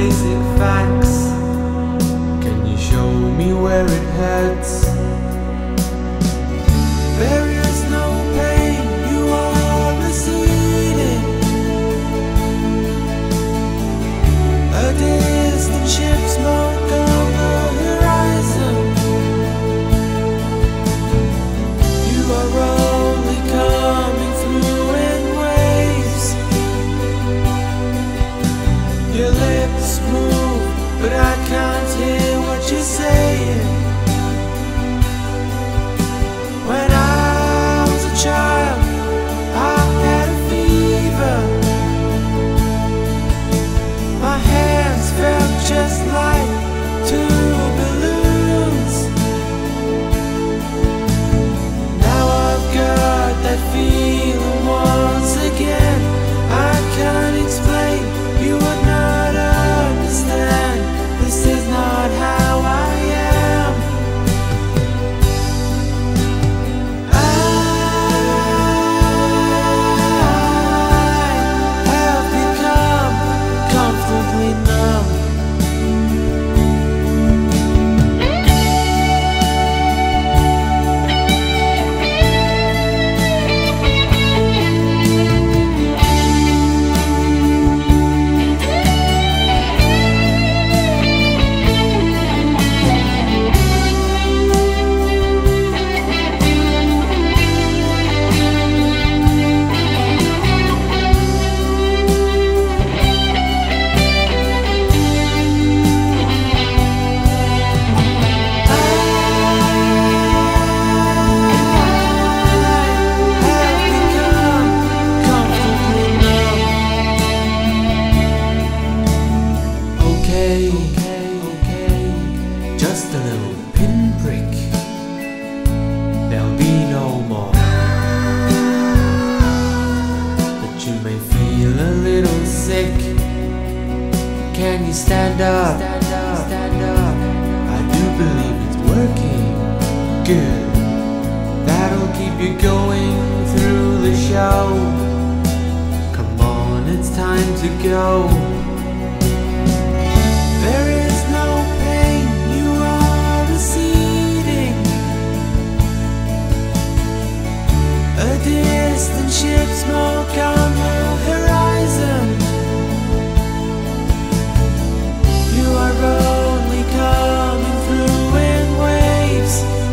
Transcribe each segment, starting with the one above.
basic facts. Can you show me where it hurts? There is no pain, you are receding. A distant ship smoke on the horizon. You are only coming through in waves. Your lips move, but I can't hear what you're saying. When I was a child, I had a fever. My hands felt just like two balloons. Now I've got that feeling once again. I can't explain, you would not understand. This is not how I am. I have become comfortably numb. Okay, just a little pinprick. There'll be no more. But you may feel a little sick. Can you stand up? I do believe it's working. Good. That'll keep you going through the show. Come on, it's time to go. There is no pain, you are receding. A distant ship smoke on the horizon. You are only coming through in waves.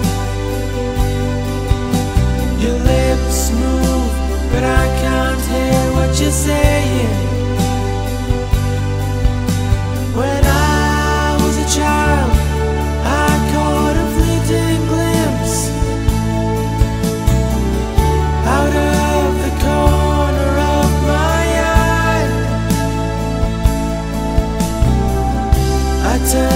Your lips move, but I can't hear what you're saying. When I was a child, I caught a fleeting glimpse out of the corner of my eye. I turned